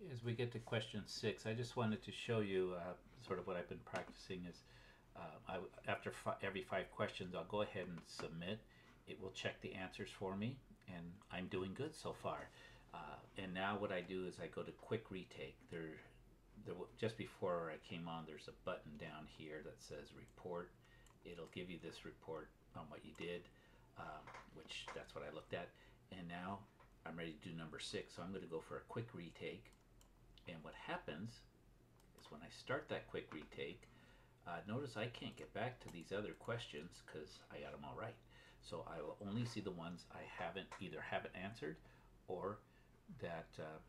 As we get to question 6, I just wanted to show you sort of what I've been practicing is after every 5 questions I'll go ahead and submit. It will check the answers for me, and I'm doing good so far. And now what I do is I go to quick retake. Just before I came on, there's a button down here that says report. It'll give you this report on what you did, which that's what I looked at. And now I'm ready to do number 6, so I'm going to go for a quick retake. And what happens is when I start that quick retake, notice I can't get back to these other questions because I got them all right. So I will only see the ones I either haven't answered or that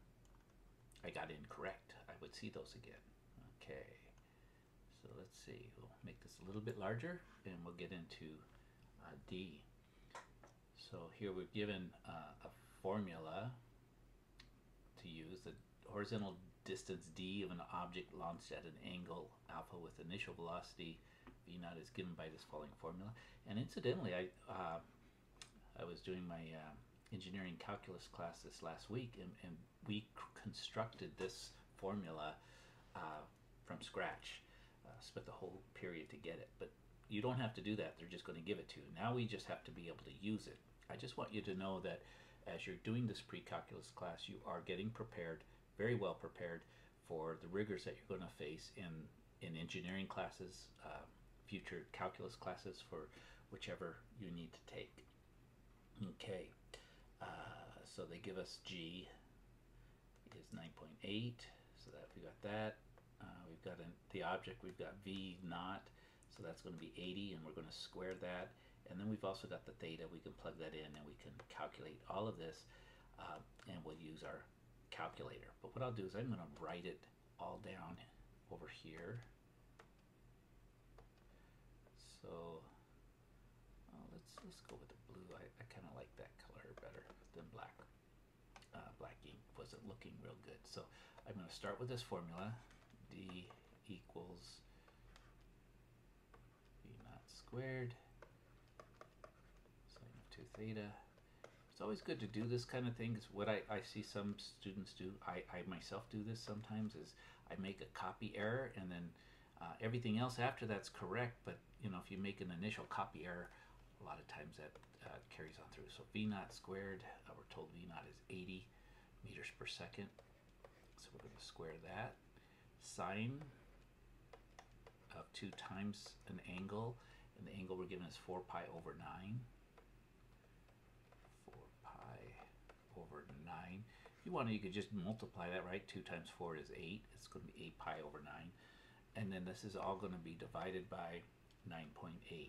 I got incorrect. I would see those again. Okay, so let's see. We'll make this a little bit larger and we'll get into D. So here we're given a formula to use. The horizontal distance d of an object launched at an angle alpha with initial velocity v naught is given by this following formula. And incidentally, I was doing my engineering calculus class this last week, and we constructed this formula from scratch. Spent the whole period to get it, but you don't have to do that. They're just going to give it to you. Now we just have to be able to use it. I just want you to know that as you're doing this pre-calculus class, you are getting prepared, very well prepared, for the rigors that you're going to face in engineering classes, future calculus classes, for whichever you need to take. Okay, so they give us G is 9.8, so that we got that. We've got the object, we've got V naught, so that's going to be 80, and we're going to square that. And then we've also got the theta. We can plug that in and we can calculate all of this, and we'll use our calculator. But what I'll do is I'm going to write it all down over here. So let's go with the blue. I kind of like that color better than black. Black ink wasn't looking real good. So I'm going to start with this formula. D equals V naught squared sine of 2 theta. It's always good to do this kind of thing, because what I see some students do, I myself do this sometimes, is I make a copy error and then everything else after that's correct, but you know, if you make an initial copy error, a lot of times that carries on through. So V naught squared, we're told V naught is 80 meters per second, so we're going to square that. Sine of 2 times an angle, and the angle we're given is 4 pi over 9. 4 pi over 9. If you want to, you could just multiply that, right? 2 times 4 is 8. It's going to be 8 pi over 9. And then this is all going to be divided by 9.8.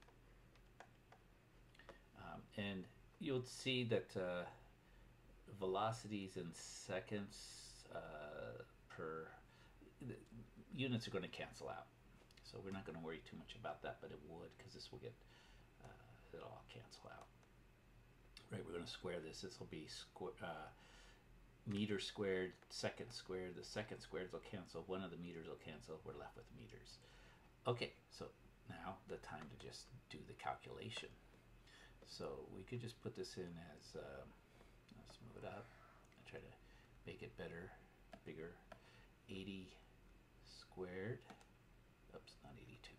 And you'll see that velocities in seconds per units are going to cancel out. So we're not going to worry too much about that, but it would, because this will get, it'll all cancel out. Right, we're going to square this. This will be meter squared, second squared. The second squareds will cancel. One of the meters will cancel. We're left with meters. Okay, so now the time to just do the calculation. So we could just put this in as, let's move it up and try to make it better, bigger. 80 squared, oops, not 82.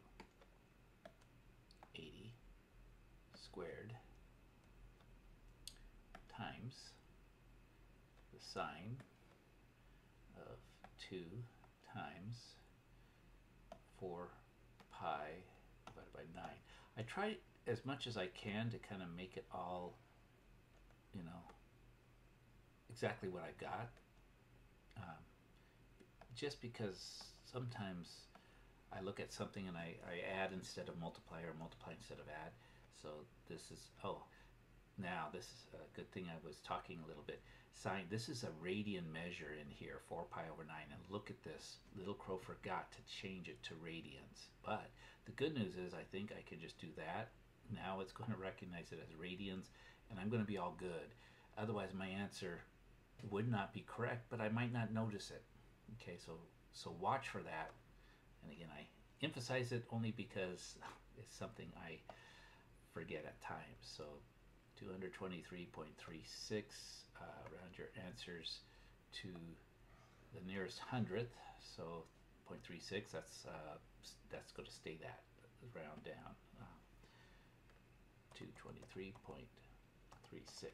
80 squared times the sine of 2 times 4 pi divided by 9. I try as much as I can to kind of make it all, you know, exactly what I got. Just because sometimes I look at something and I add instead of multiply, or multiply instead of add. So this is, now this is a good thing I was talking a little bit. Sine, this is a radian measure in here, 4 pi over 9. And look at this, little crow forgot to change it to radians. But the good news is I think I can just do that. Now it's going to recognize it as radians, and I'm going to be all good. Otherwise my answer would not be correct, but I might not notice it. Okay, so watch for that. And again, I emphasize it only because it's something I forget at times. So 223.36, round your answers to the nearest hundredth, so 0.36, that's going to stay that, round down, 223.36.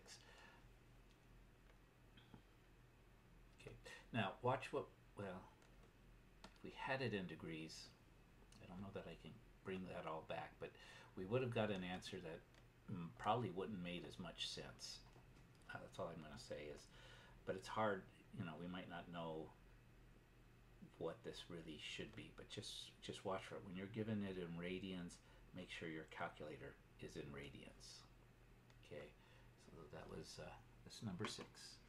Okay, now watch what, well, if we had it in degrees, I don't know that I can bring that all back, but we would have got an answer that probably wouldn't made as much sense. That's all I'm going to say is, but it's hard, you know, we might not know what this really should be, but just watch for it. When you're given it in radians, make sure your calculator is in radians. Okay, so that was this number 6.